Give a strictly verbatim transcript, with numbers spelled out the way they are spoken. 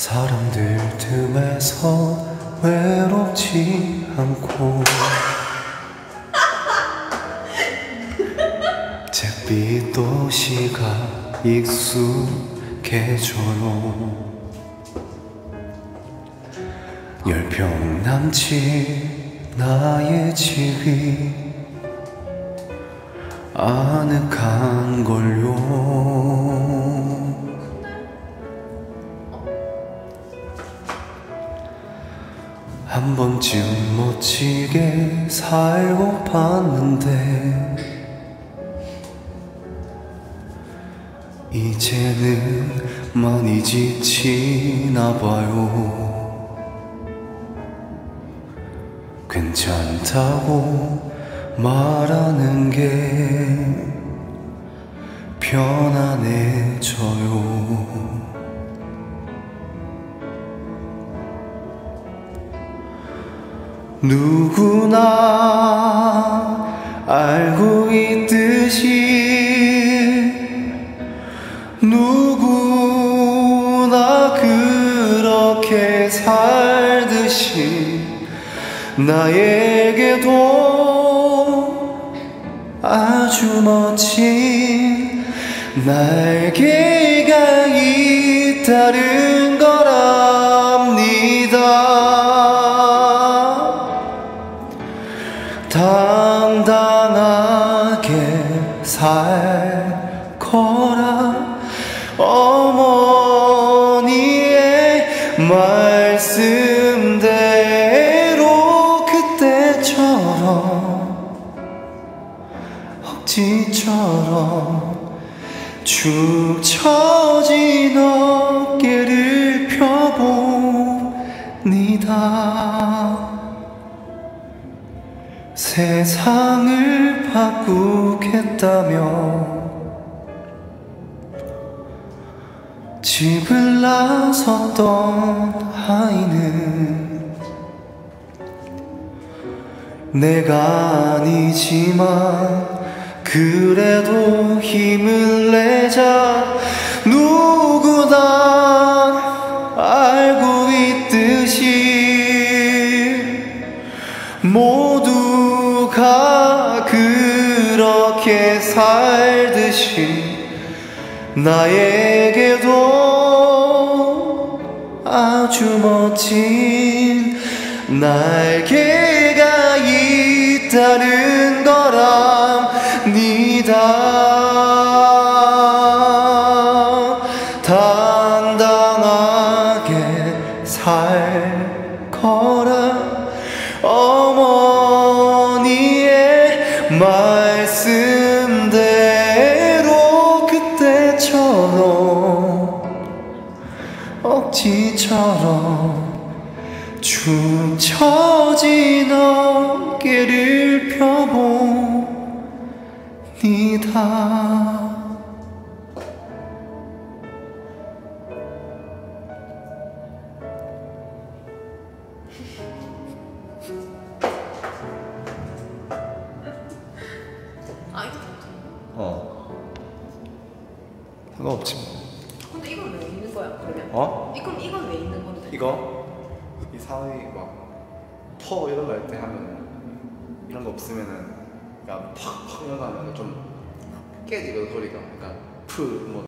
사람들 틈에서 외롭지 않고 잿빛 도시가 익숙해져요. 열 평 남친 나의 집이 아늑한 걸요. 한 번쯤 멋지게 살고 봤는데 이제는 많이 지치나 봐요. 괜찮다고 말하는 게 편안해져요. 누구나 알고 있듯이 누구나 그렇게 살듯이 나에게도 아주 멋진 날개가 있다는 걸 압니다. 당당하게 살 거라 어머니의 말씀대로 그때처럼 억지처럼 축 처진 어깨를 펴봅니다. 세상을 바꾸겠다며 집을 나섰던 아이는 내가 아니지만 그래도 힘을 내자. 누구나 알고 있듯이 모두가 그렇게 살듯이 나에게도 아주 멋진 날개가 있다는 걸 압니다. 당당하게 살 거라 어머니의 말씀대로 그때처럼 억지처럼 축 처진 어깨를 펴봅니다. 아 이거 어. 상관없지 뭐. 근데 이건 왜 있는 거야 그러면? 어? 이건 이건 왜 있는 건데? 이거? 이 사위 막 퍼 이런 거 할 때 하면 이런 거 없으면은 그러니까 팍팍 이런 거 하면 좀 깨지거든 소리가. 그러니까 푸 뭐